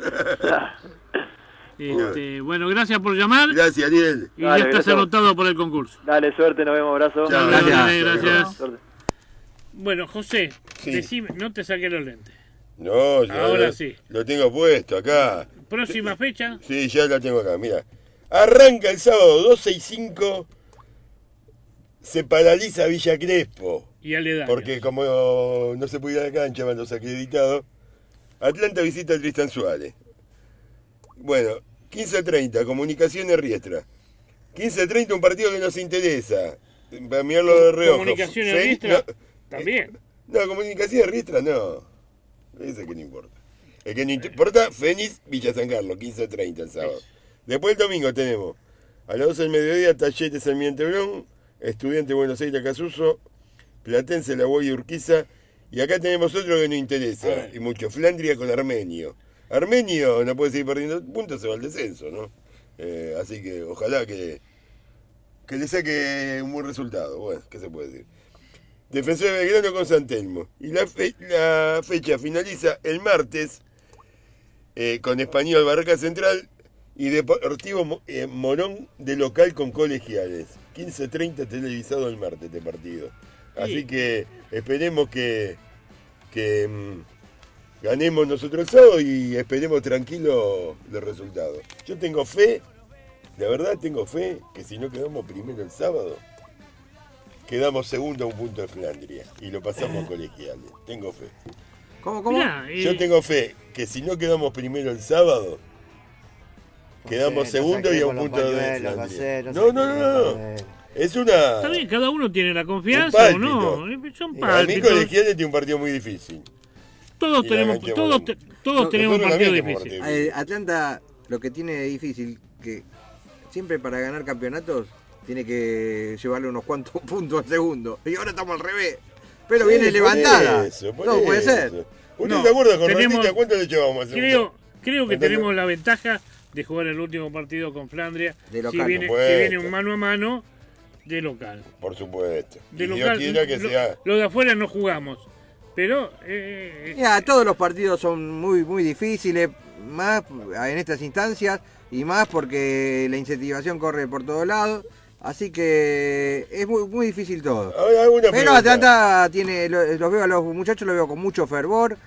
Bueno, gracias por llamar. Gracias, Ariel. Y ya estás anotado por el concurso. Dale, suerte, nos vemos, abrazo. Chao, gracias. Suerte. Bueno, José, decime, no te saques los lentes. No, ahora sí. Lo tengo puesto acá. ¿Próxima fecha? Sí, ya la tengo acá, mira. Arranca el sábado 12 y 5. Se paraliza Villa Crespo. Y aledaños. Porque como no se puede ir a la cancha, van los acreditados. Atlanta visita a Tristan Suárez. Bueno, 15:30, Comunicaciones Riestra. 15:30, un partido que nos interesa. Para mirarlo de reojo. ¿Comunicaciones Riestra? No, también. No, Comunicaciones Riestra no. Ese que no importa. El que no importa, Fénix, Villa San Carlos, 15:30 el sábado. Después el domingo tenemos a las 12 del mediodía, Talleres Sarmiento Lebrón, Estudiante Buenos Aires Acasuso, Platense La Boya Urquiza, y acá tenemos otro que nos interesa, y mucho, Flandria con Armenio. Armenio no puede seguir perdiendo puntos, se va al descenso, ¿no? Así que ojalá que le saque un buen resultado. Bueno, ¿qué se puede decir? Defensor de Belgrano con San Telmo. Y la fecha finaliza el martes con Español Barraca Central y Deportivo Morón de local con Colegiales. 15:30 televisado el martes este partido. Así que esperemos que ganemos nosotros el sábado y esperemos tranquilo los resultados. Yo tengo fe, de verdad tengo fe, que si no quedamos primero el sábado, quedamos segundo a un punto de Flandria y lo pasamos a Colegiales. Tengo fe. ¿Cómo? Mirá, Yo tengo fe que si no quedamos primero el sábado, quedamos segundo y a un punto de Flandria. No. Es una... Está bien, cada uno tiene la confianza o no. Son a mí Colegiales tiene un partido muy difícil. Todos tenemos un partido difícil. Atlanta lo que tiene difícil, que siempre para ganar campeonatos tiene que llevarle unos cuantos puntos al segundo. Y ahora estamos al revés. Pero viene levantada. No puede ser. ¿Usted se acuerda con Ratita cuánto le llevamos al segundo? Creo que tenemos la ventaja de jugar el último partido con Flandria. De local, si viene un mano a mano de local. Por supuesto. De local, lo de afuera no jugamos. Pero todos los partidos son muy difíciles, más en estas instancias y más porque la incentivación corre por todos lados, así que es muy difícil todo. Pero Atlanta tiene, los veo a los muchachos, los veo con mucho fervor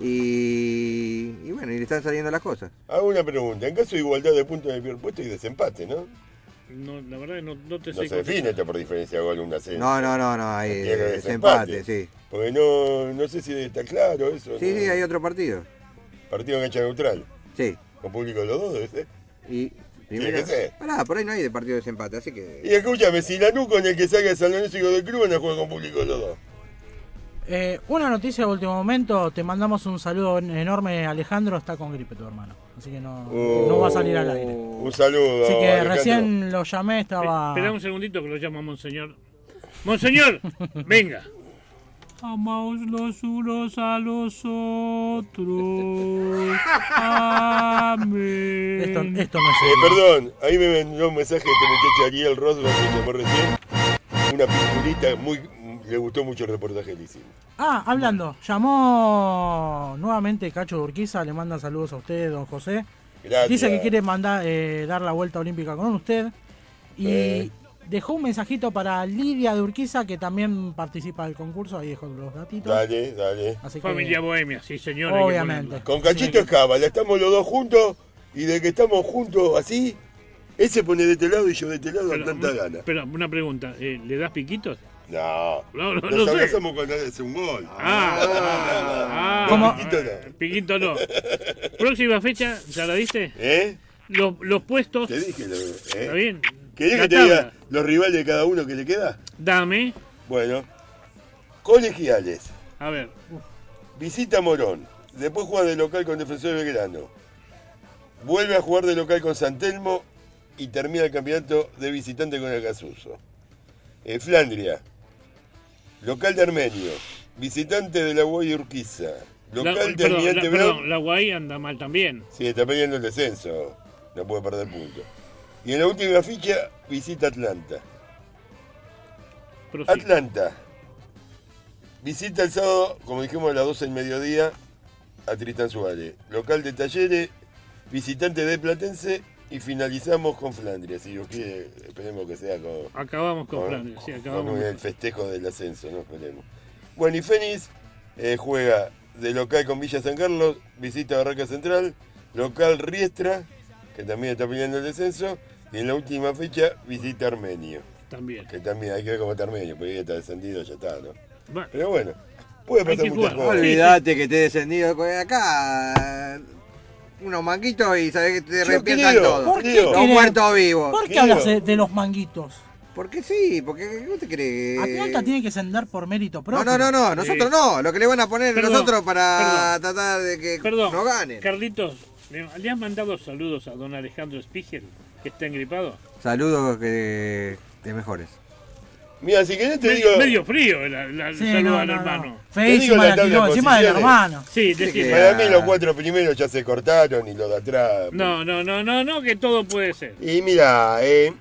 y bueno, y le están saliendo las cosas. Hago una pregunta, en caso de igualdad de puntos en el primer puesto y desempate, ¿no? No, la verdad no te sé. No se define por diferencia de gol un ascenso. No, hay desempate, sí. Porque no sé si está claro eso. Sí, hay otro partido. ¿Partido en cancha neutral? Sí. ¿Con público de los dos debe ser? Y primero... por ahí no hay de partido de desempate, así que... Y escúchame, si Lanús con el que salga de San Lorenzo y Godoy Cruz van a jugar con público de los dos. Una noticia de último momento, te mandamos un saludo enorme, Alejandro, está con gripe tu hermano, así que no va a salir al aire. Un saludo. Así que Alejandro. recién lo llamé, estaba... Espera un segundito que lo llama Monseñor. Monseñor, venga. Amaos los unos a los otros. Amén. Esto no es... perdón, ahí me mandó un mensaje de este muchacho Ariel Rosberg que llamó recién. Una pinturita le gustó mucho el reportaje que hicimos. Hablando, llamó nuevamente Cacho de Urquiza, le manda saludos a usted, don José. Gracias. Dice que quiere dar la vuelta olímpica con usted. Y dejó un mensajito para Lidia de Urquiza, que también participa del concurso, ahí dejó los gatitos. Dale. Así familia bohemia, sí señor. Obviamente. Con Cachito Escábala, estamos los dos juntos, y de que estamos juntos así, él se pone de este lado y yo de este lado a tanta gana. Pero una pregunta, ¿le das piquitos? No nos abrazamos cuando hace un gol. Piquito no. Próxima fecha, ¿ya la diste? Los puestos. Te dije, ¿Está bien? ¿Querés que te diga los rivales de cada uno que le queda? Dame. Bueno, Colegiales. A ver. Visita Morón. Después juega de local con Defensor de Belgrano. Vuelve a jugar de local con San Telmo y termina el campeonato de visitante con el Acasuso. Flandria. Local de Armenio. Visitante de La Boya Urquiza. Local de Almirante Brown. La Guay anda mal también. Sí, está peleando el descenso. No puede perder puntos. Y en la última ficha visita Atlanta. Atlanta. Visita el sábado, como dijimos, a las 12 del mediodía a Tristan Suárez. Local de Talleres, visitante de Platense y finalizamos con Flandria. Si Dios quiere, esperemos que sea con... Acabamos con Flandria, sí, acabamos. Con el festejo del ascenso, ¿no? Esperemos. Bueno, y Fénix juega de local con Villa San Carlos, visita Barraca Central, local Riestra, que también está peleando el descenso, y en la última fecha visita Armenio. También. Que también hay que ver cómo está Armenio, porque ya está descendido, ya está, ¿no? Bueno, pero bueno, puede pasar muchas cosas. Olvídate que esté descendido acá. Unos manguitos y sabés que te repiensan todo. ¿Por qué los muertos vivos. ¿Por qué hablas de los manguitos? Porque sí, porque ¿cómo te crees? Atlanta tiene que ascender por mérito propio. No, nosotros no. Lo que le van a poner nosotros para tratar de que no ganen. Carlitos, ¿le has mandado saludos a don Alejandro Spiegel, que está engripado? Saludos que te mejores. Mira, si querés te digo... Medio frío el saludo al hermano. Feísima la tiró encima del hermano. Sí, decime. Para mí los 4 primeros ya se cortaron y los de atrás... No, que todo puede ser. Y mira,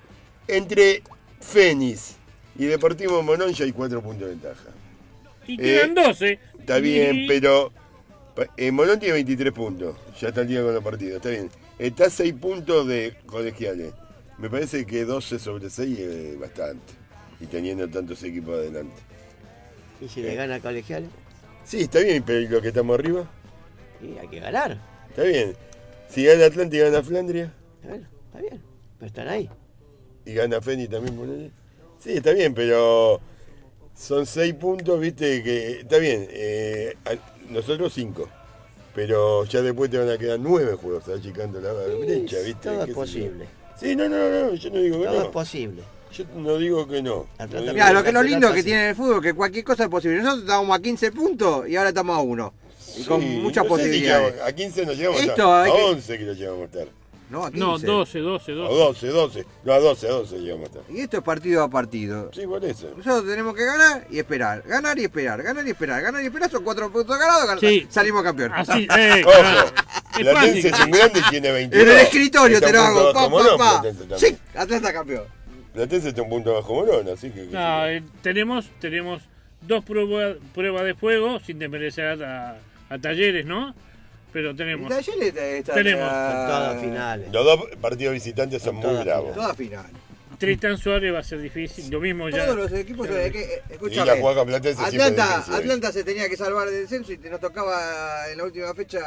entre Fénix y Deportivo Morón ya hay 4 puntos de ventaja. Y quedan 12. Está bien, pero Morón tiene 23 puntos. Ya está el día con los partidos, está bien. Está a 6 puntos de Colegiales. Me parece que 12 sobre 6 es bastante. Y teniendo tantos equipos adelante. ¿Y si le gana a Colegiales? Sí, está bien, pero ¿y lo que estamos arriba? Y hay que ganar. Está bien. Si gana Atlanta y gana Flandria. Bueno, está bien. Pero están ahí. Y gana Fénix también, ponele. Sí, está bien, pero son 6 puntos, viste, que está bien. Nosotros 5. Pero ya después te van a quedar 9 juegos, achicando la brecha, viste. Todo es posible. Sí, no, yo no digo que no. Todo es posible. Yo no digo que no. Mira, lo que es lo lindo que tiene el fútbol, que cualquier cosa es posible. Nosotros estábamos a 15 puntos y ahora estamos a 1. Y con muchas posibilidades. Si a 15 nos llegamos esto a 11 que lo llevamos a estar. No, a 15. No, 12. O 12. No, a 12 llegamos a estar. Y esto es partido a partido. Sí, por eso. Nosotros tenemos que ganar y esperar. Ganar y esperar. Son 4 puntos ganados. Sí. Salimos campeones. Así, ojo. Platense es un grande y tiene 22. En el escritorio te lo hago. Sí, Atlanta campeón. Platense está un punto bajo Morón, así que... No, tenemos 2 pruebas de fuego, sin desmerecer a Talleres, ¿no? Pero tenemos... Talleres tenemos todas finales. Los 2 partidos visitantes son muy bravos. Todas finales. Tristan Suárez va a ser difícil, lo mismo ya... Todos los equipos... Y la jugada con Platense Atlanta se tenía que salvar del descenso y nos tocaba en la última fecha...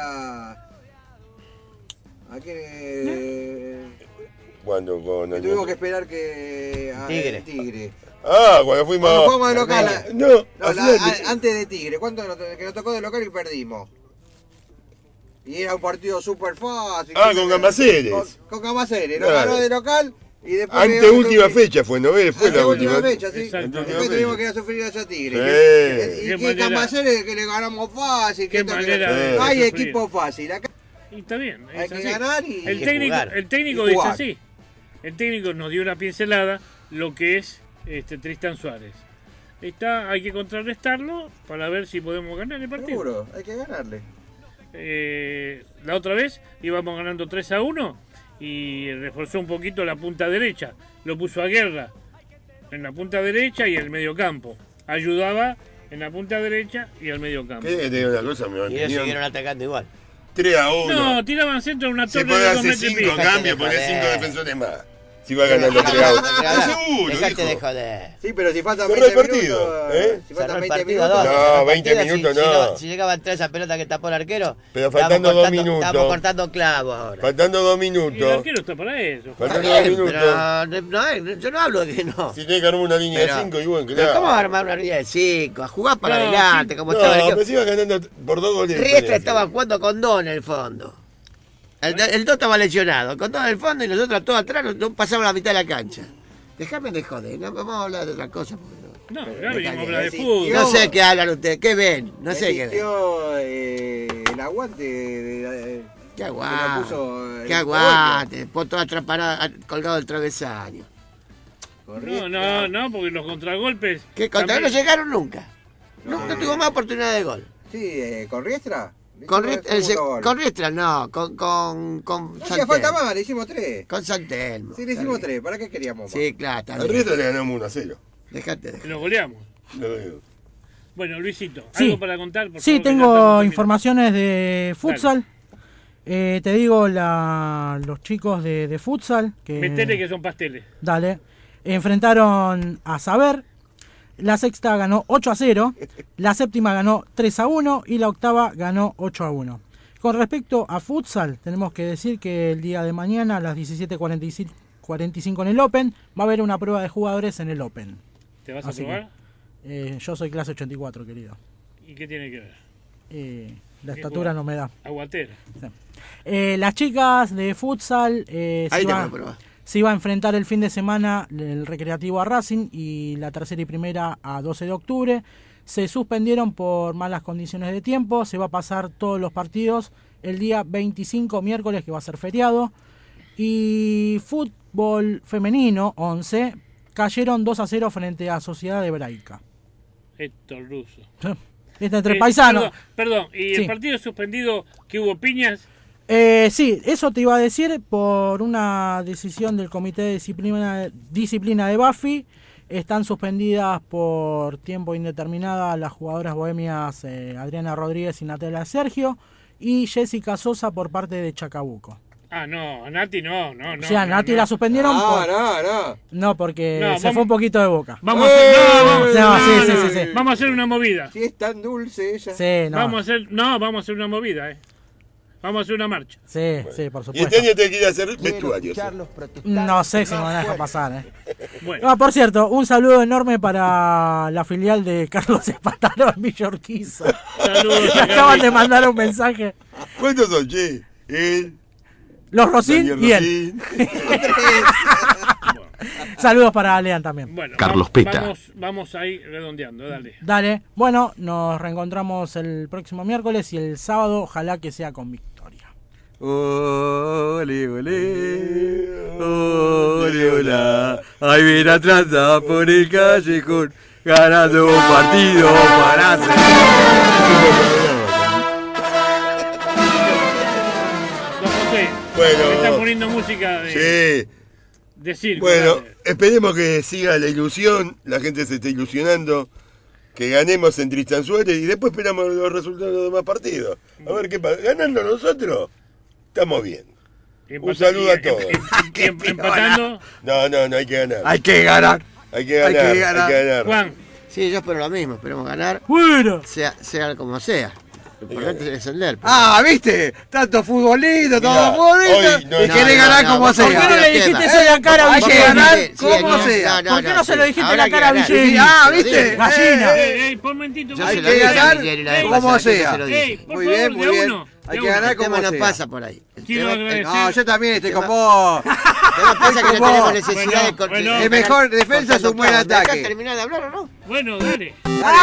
¿A quién? Cuando tuvimos que esperar que... Tigre. Cuando fuimos de local. Antes de Tigre. ¿Cuánto que nos tocó de local y perdimos? Y era un partido súper fácil. Con Gambaceres. Con Gambaceres. Lo ganó de local y después... Anteúltima fecha fue, ¿no? Fue la última fecha, sí. Después tuvimos que ir a sufrir allá a Tigre. Y que Gambaceres que le ganamos fácil. No hay equipo fácil. Acá y está bien. Hay que ganar y el técnico dice así. El técnico nos dio una pincelada lo que es Tristan Suárez. Hay que contrarrestarlo para ver si podemos ganar el partido. Seguro, hay que ganarle. La otra vez íbamos ganando 3-1 y reforzó un poquito la punta derecha. Lo puso a Guerra en la punta derecha y el medio campo. Ayudaba en la punta derecha y al medio campo. ¿Qué te digo una cosa? Y ellos siguieron atacando igual. 3-1. No, tiraban centro en una torre de 2 metros y pico. 5 cambios, poner 5 defensores más. Si va ganando 3-1. Seguro, dejate de joder. Sí, pero si faltan 20 minutos. Si faltan 20 minutos. No, 20 minutos no. Si llegaban 3 a pelota que tapó el arquero. Pero faltando 2 minutos. Estamos cortando clavos ahora. Faltando 2 minutos. Y el arquero está para eso. Faltando 2 minutos. Pero yo no hablo de que no. Si tiene que armar una línea de 5 y bueno, claro. ¿Cómo va a armar una línea de 5? A jugar para adelante, como estaba el equipo. Pero si iba ganando por 2 goles. Riestra estaba jugando con 2 en el fondo. El 2 estaba lesionado, con 2 en el fondo y nosotros todos atrás no pasamos la mitad de la cancha. Déjame de joder, no vamos a hablar de otra cosa. No, venimos a hablar de fútbol. No sé qué hablan ustedes, qué ven, no sé qué ven. El aguante ¿Qué aguante? ¿Qué aguante? Por toda atrapada, colgado del travesaño. No, porque los contragolpes... ¿Qué contragolpes no llegaron nunca? No tuvo más oportunidad de gol. Sí, ¿con Riestra? Con Riestra no, con no hacía falta más, le hicimos 3. Con Santelmo. Sí, le hicimos 3, ¿para qué queríamos más? Sí, claro. Al Riestra le ganamos 1-0. Dejate de... Lo goleamos. Bueno, Luisito, Sí. ¿algo para contar? Por Sí, favor, tengo informaciones de futsal. Te digo los chicos de futsal. Metele que son pasteles. Dale. Enfrentaron a Saber. La sexta ganó 8-0. La séptima ganó 3-1. Y la octava ganó 8-1. Con respecto a futsal, tenemos que decir que el día de mañana a las 17:45 en el Open va a haber una prueba de jugadores en el Open. ¿Te vas a probar? Yo soy clase 84, querido. ¿Y qué tiene que ver? La estatura no me da. Aguatera. Sí. Las chicas de futsal se iba a enfrentar el fin de semana el Recreativo a Racing y la tercera y primera a 12 de octubre. Se suspendieron por malas condiciones de tiempo. Se va a pasar todos los partidos el día 25, miércoles, que va a ser feriado. Y fútbol femenino, 11, cayeron 2-0 frente a Sociedad de Hebraica. Héctor Russo. Está entre paisanos. Perdón, ¿y el partido suspendido que hubo piñas? Sí, eso te iba a decir por una decisión del Comité de Disciplina de Buffy. Están suspendidas por tiempo indeterminado las jugadoras bohemias Adriana Rodríguez y Natalia Sergio y Jessica Sosa por parte de Chacabuco. Ah, no, a Nati no. O sea, a Nati la suspendieron No, porque se fue un poquito de boca. Vamos a hacer, sí. Vamos a hacer una movida. Si es tan dulce ella. Sí, no. Vamos a hacer una movida, Vamos a hacer una marcha. Sí, por supuesto. Y este año te quiere hacer vestuarios. No sé si me van a dejar pasar, Bueno. Por cierto, un saludo enorme para la filial de Carlos Espataro en Villa Urquiza. Saludos. Me acaban de mandar un mensaje. ¿Cuántos son, che? Los Rosín y él. Saludos para Lean también. Bueno, Carlos Peta. Vamos ahí redondeando, dale. Dale. Bueno, nos reencontramos el próximo miércoles y el sábado, ojalá que sea con victoria. Ole, ole, ole, hola. Ahí viene Atlanta por el callejón, ganando un partido para hacer. Don José, Bueno, me están poniendo música de circo. Bueno, dale. esperemos que siga la ilusión, la gente se esté ilusionando, que ganemos en Tristan Suárez y después esperamos los resultados de los demás partidos. A ver qué pasa. Ganando nosotros, estamos bien. Un saludo a todos. Empatando. No, hay que ganar. Hay que ganar. Hay que ganar. Juan. Sí, yo espero lo mismo, esperemos ganar. Bueno. Sea como sea. Lo importante es descender. ¿Viste? Tanto futbolito, todo futbolito. Y querés ganar como sea. ¿Por qué no le dijiste eso en la cara a Hay que Villena? ganar como sea. ¿Por qué no se lo dijiste en la cara a Villena? ¿Viste? Gallina. Por un momentito. Hay que ganar como sea. Muy bien, muy bien. Hay que ganar como sea. No pasa por ahí. No, yo también estoy con vos. ¿Qué pasa que no tenemos necesidad de El mejor defensa es un buen ataque. ¿Dejás terminar de hablar o no? Bueno, dale.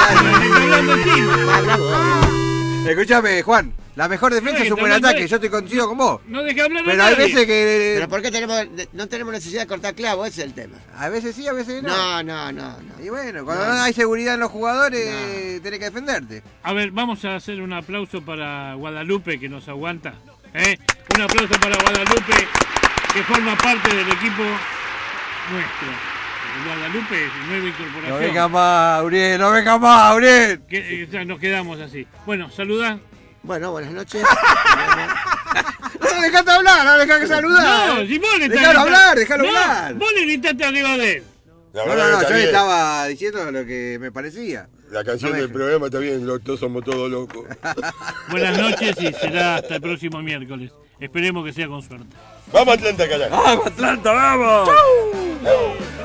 Escúchame, Juan. La mejor defensa es un buen ataque. Yo estoy coincido con vos. No deja hablar a Pero hay nadie. veces que. ¿Pero por qué no tenemos necesidad de cortar clavo? Ese es el tema. A veces sí, a veces no. No. Y bueno, cuando no hay seguridad en los jugadores, tenés que defenderte. A ver, vamos a hacer un aplauso para Guadalupe, que nos aguanta. Un aplauso para Guadalupe, que forma parte del equipo nuestro. Guadalupe, nueva incorporación. No venga más, Uriel. Ya nos quedamos así. Bueno, saluda. Bueno, buenas noches. No, dejate hablar, no dejá que saludar. No, si vos le Déjalo hablar. Vos le gritaste arriba de él. No, yo le estaba diciendo lo que me parecía. La canción del programa está bien, todos somos todos locos. Buenas noches y será hasta el próximo miércoles. Esperemos que sea con suerte. Vamos Atlanta, carajo. Vamos Atlanta, vamos. ¡Chau!